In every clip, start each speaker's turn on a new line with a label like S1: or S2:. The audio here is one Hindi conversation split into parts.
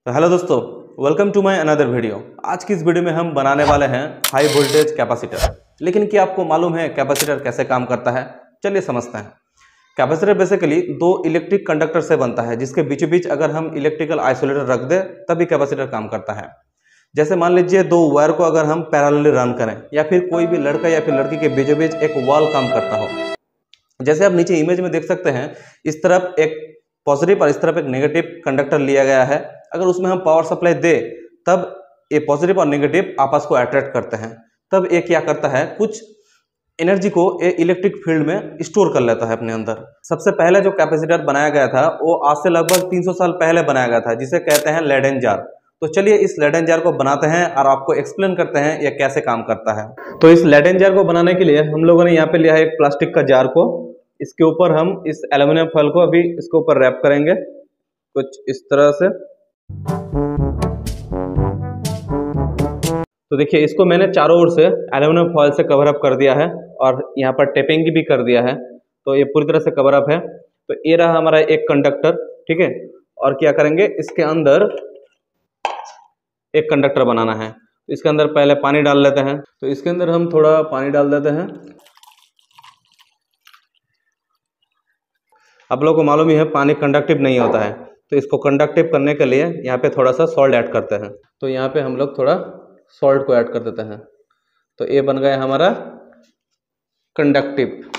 S1: तो हेलो दोस्तों, welcome to my another video. आज की इस वीडियो में हम बनाने वाले हैं हाई वोल्टेज कैपेसिटर। लेकिन क्या आपको मालूम है कैपेसिटर कैसे काम करता है? चलिए समझते हैं। कैपेसिटर बेसिकली दो इलेक्ट्रिक कंडक्टर से बनता है, जिसके बीचों बीच अगर हम इलेक्ट्रिकल आइसोलेटर रख दें तभी कैपेसिटर काम करता है। जैसे मान लीजिए दो वायर को अगर हम पैरेलली रन करें, या फिर कोई भी लड़का या फिर लड़की के बीचों बीच एक वॉल काम करता हो। जैसे आप नीचे इमेज में देख सकते हैं, इस तरफ एक पॉजिटिव और इस तरफ एक नेगेटिव कंडक्टर लिया गया है। अगर उसमें हम पावर सप्लाई दे तब ये पॉजिटिव और नेगेटिव आपस को अट्रैक्ट करते हैं। तब ये क्या करता है, कुछ एनर्जी को ये इलेक्ट्रिक फील्ड में स्टोर कर लेता है अपने अंदर। सबसे पहले जो कैपेसिटर बनाया गया था वो आज से लगभग 300 साल पहले बनाया गया था, जिसे कहते हैं लेडेन जार। तो चलिए इस लेडेन जार को बनाते हैं और आपको एक्सप्लेन करते हैं यह कैसे काम करता है। तो इस लेडेन जार को बनाने के लिए हम लोगों ने यहाँ पे लिया है एक प्लास्टिक का जार को। इसके ऊपर हम इस एल्युमिनियम फॉइल को अभी इसके ऊपर रैप करेंगे कुछ इस तरह से। तो देखिए इसको मैंने चारों ओर से एल्युमिनियम फॉइल से कवर अप कर दिया है और यहाँ पर टेपिंग भी कर दिया है। तो ये पूरी तरह से कवर अप है। तो ये रहा हमारा एक कंडक्टर, ठीक है। और क्या करेंगे, इसके अंदर एक कंडक्टर बनाना है। तो इसके अंदर पहले पानी डाल लेते हैं। तो इसके अंदर हम थोड़ा पानी डाल देते हैं। आप लोगों को मालूम ही है पानी कंडक्टिव नहीं होता है, तो इसको कंडक्टिव करने के लिए यहाँ पे थोड़ा सा सॉल्ट ऐड करते हैं। तो यहाँ पे हम लोग थोड़ा सॉल्ट को ऐड कर देते हैं। तो ये बन गया हमारा कंडक्टिव।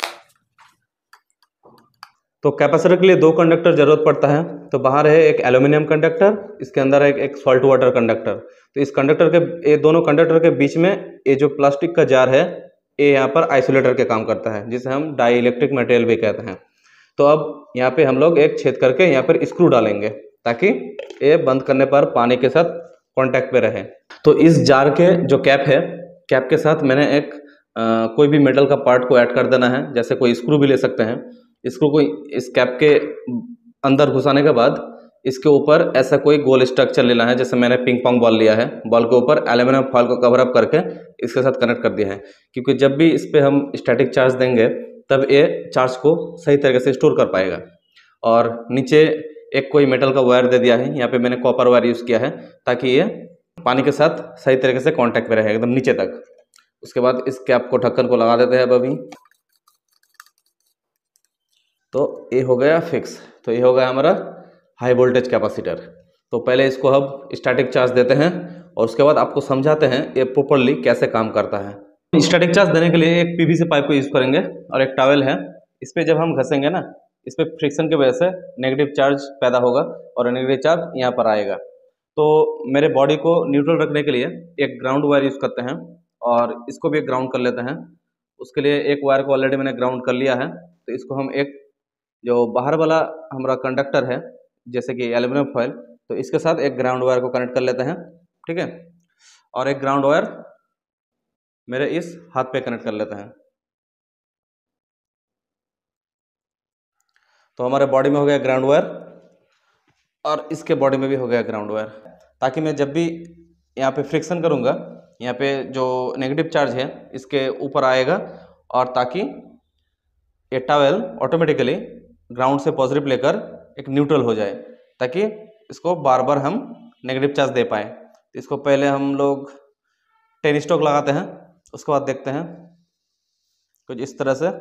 S1: तो कैपेसिटर के लिए दो कंडक्टर जरूरत पड़ता है। तो बाहर है एक एल्यूमिनियम कंडक्टर, इसके अंदर है एक सॉल्ट वाटर कंडक्टर। तो इस कंडक्टर के ये दोनों कंडक्टर के बीच में ये जो प्लास्टिक का जार है ये यहाँ पर आइसोलेटर के काम करता है, जिसे हम डाई इलेक्ट्रिक मटेरियल भी कहते हैं। तो अब यहाँ पे हम लोग एक छेद करके यहाँ पर स्क्रू डालेंगे ताकि ये बंद करने पर पानी के साथ कांटेक्ट पे रहे। तो इस जार के जो कैप है, कैप के साथ मैंने एक कोई भी मेटल का पार्ट को ऐड कर देना है। जैसे कोई स्क्रू भी ले सकते हैं। स्क्रू को इस कैप के अंदर घुसाने के बाद इसके ऊपर ऐसा कोई गोल स्ट्रक्चर लेना है। जैसे मैंने पिंग पोंग बॉल लिया है, बॉल के ऊपर एल्यूमिनियम फॉइल को कवर अप करके इसके साथ कनेक्ट कर दिया है। क्योंकि जब भी इस पर हम स्टैटिक चार्ज देंगे तब ये चार्ज को सही तरीके से स्टोर कर पाएगा। और नीचे एक कोई मेटल का वायर दे दिया है। यहाँ पे मैंने कॉपर वायर यूज़ किया है ताकि ये पानी के साथ सही तरीके से कांटेक्ट में रहे एकदम नीचे तक। उसके बाद इस कैप को, ढक्कन को लगा देते हैं अब अभी। तो ये हो गया फिक्स। तो ये हो गया हमारा हाई वोल्टेज कैपेसिटर। तो पहले इसको अब स्टैटिक चार्ज देते हैं और उसके बाद आपको समझाते हैं ये प्रॉपर्ली कैसे काम करता है। स्टैटिक चार्ज देने के लिए एक पीवीसी पाइप को यूज़ करेंगे और एक टॉवेल है। इस पर जब हम घसेंगे ना, इस पर फ्रिक्शन की वजह से नेगेटिव चार्ज पैदा होगा और नेगेटिव चार्ज यहाँ पर आएगा। तो मेरे बॉडी को न्यूट्रल रखने के लिए एक ग्राउंड वायर यूज़ करते हैं और इसको भी एक ग्राउंड कर लेते हैं। उसके लिए एक वायर को ऑलरेडी मैंने ग्राउंड कर लिया है। तो इसको हम एक जो बाहर वाला हमारा कंडक्टर है, जैसे कि एल्यूमिनियम फॉइल, तो इसके साथ एक ग्राउंड वायर को कनेक्ट कर लेते हैं, ठीक है। और एक ग्राउंड वायर मेरे इस हाथ पे कनेक्ट कर लेते हैं। तो हमारे बॉडी में हो गया ग्राउंड वायर और इसके बॉडी में भी हो गया ग्राउंड वायर, ताकि मैं जब भी यहाँ पे फ्रिक्शन करूँगा, यहाँ पे जो नेगेटिव चार्ज है इसके ऊपर आएगा और ताकि ये टॉवेल ऑटोमेटिकली ग्राउंड से पॉजिटिव लेकर एक न्यूट्रल हो जाए, ताकि इसको बार बार हम नेगेटिव चार्ज दे पाए। तो इसको पहले हम लोग 10 स्ट्रोक लगाते हैं, उसके बाद देखते हैं कुछ इस तरह से।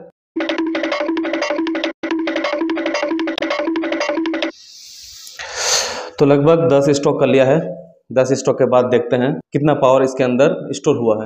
S1: तो लगभग 10 स्ट्रोक कर लिया है। 10 स्ट्रोक के बाद देखते हैं कितना पावर इसके अंदर स्टोर हुआ है।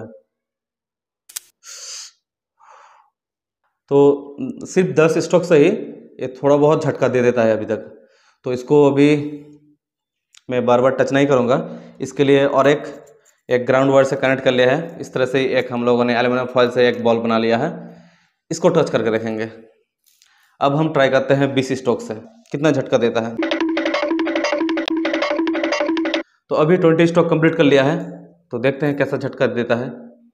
S1: तो सिर्फ 10 स्ट्रोक से ही ये थोड़ा बहुत झटका दे देता है अभी तक। तो इसको अभी मैं बार बार टच नहीं करूँगा। इसके लिए और एक ग्राउंड वायर से कनेक्ट कर लिया है। इस तरह से एक हम लोगों ने एल्यूमिनियम फॉइल से एक बॉल बना लिया है। इसको टच करके देखेंगे। अब हम ट्राई करते हैं 20 स्ट्रोक से कितना झटका देता है। तो अभी 20 स्ट्रोक कंप्लीट कर लिया है। तो देखते हैं कैसा झटका देता है।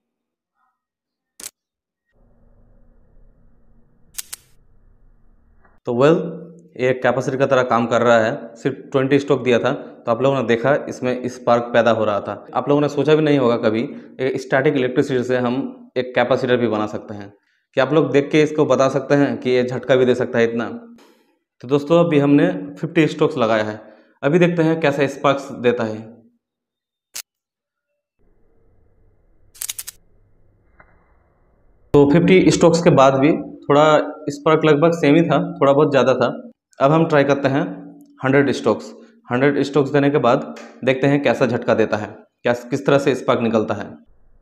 S1: तो ये कैपेसिटर की तरह काम कर रहा है। सिर्फ 20 स्ट्रोक दिया था तो आप लोगों ने देखा इसमें स्पार्क पैदा हो रहा था। आप लोगों ने सोचा भी नहीं होगा कभी स्टैटिक इलेक्ट्रिसिटी से हम एक कैपेसिटर भी बना सकते हैं। क्या आप लोग देख के इसको बता सकते हैं कि ये झटका भी दे सकता है इतना? तो दोस्तों अभी हमने 50 स्ट्रोक्स लगाया है। अभी देखते हैं कैसा स्पार्क्स देता है। तो 50 स्ट्रोक्स के बाद भी थोड़ा स्पार्क लगभग सेम ही था, थोड़ा बहुत ज़्यादा था। अब हम ट्राई करते हैं 100 स्ट्रोक्स। 100 स्ट्रोक्स देने के बाद देखते हैं कैसा झटका देता है, किस तरह से स्पार्क निकलता है।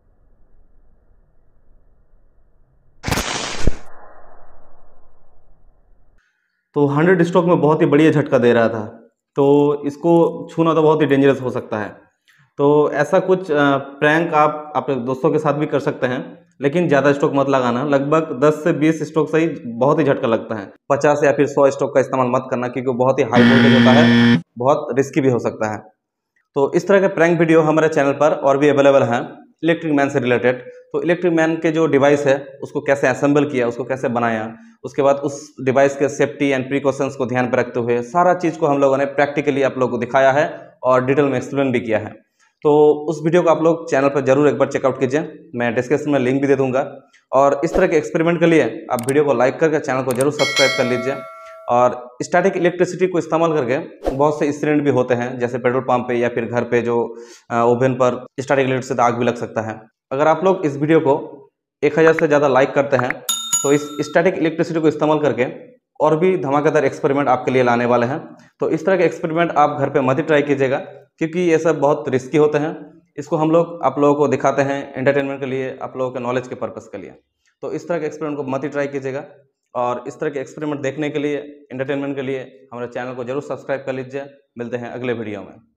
S1: तो 100 स्ट्रोक में बहुत ही बढ़िया झटका दे रहा था, तो इसको छूना तो बहुत ही डेंजरस हो सकता है। तो ऐसा कुछ प्रैंक आप अपने दोस्तों के साथ भी कर सकते हैं, लेकिन ज़्यादा स्ट्रोक मत लगाना। लगभग 10 से 20 स्ट्रोक से ही बहुत ही झटका लगता है। 50 या फिर 100 स्ट्रोक का इस्तेमाल मत करना, क्योंकि बहुत ही हाई वोल्टेज होता है, बहुत रिस्की भी हो सकता है। तो इस तरह के प्रैंक वीडियो हमारे चैनल पर और भी अवेलेबल हैं इलेक्ट्रिक मैन से रिलेटेड। तो इलेक्ट्रिक मैन के जो डिवाइस है उसको कैसे असेंबल किया, उसको कैसे बनाया, उसके बाद उस डिवाइस के सेफ्टी एंड प्रिकॉशंस को ध्यान पर रखते हुए सारा चीज़ को हम लोगों ने प्रैक्टिकली आप लोगों को दिखाया है और डिटेल में एक्सप्लेन भी किया है। तो उस वीडियो को आप लोग चैनल पर जरूर एक बार चेकआउट कीजिए, मैं डिस्क्रिप्शन में लिंक भी दे दूंगा। और इस तरह के एक्सपेरिमेंट के लिए आप वीडियो को लाइक करके चैनल को जरूर सब्सक्राइब कर लीजिए। और स्टैटिक इलेक्ट्रिसिटी को इस्तेमाल करके बहुत से इंसिडेंट भी होते हैं, जैसे पेट्रोल पंप पे या फिर घर पे जो ओवन पर स्टैटिक इलेक्ट्रिसिटी से आग भी लग सकता है। अगर आप लोग इस वीडियो को 1000 से ज़्यादा लाइक करते हैं तो इस स्टैटिक इलेक्ट्रिसिटी को इस्तेमाल करके और भी धमाकेदार एक्सपेरिमेंट आपके लिए लाने वाले हैं। तो इस तरह के एक्सपेरिमेंट आप घर पे मत ही ट्राई कीजिएगा, क्योंकि ये सब बहुत रिस्की होते हैं। इसको हम लोग आप लोगों को दिखाते हैं एंटरटेनमेंट के लिए, आप लोगों के नॉलेज के पर्पज़ के लिए। तो इस तरह के एक्सपेरिमेंट को मत ही ट्राई कीजिएगा। और इस तरह के एक्सपेरिमेंट देखने के लिए, एंटरटेनमेंट के लिए हमारे चैनल को जरूर सब्सक्राइब कर लीजिए। मिलते हैं अगले वीडियो में।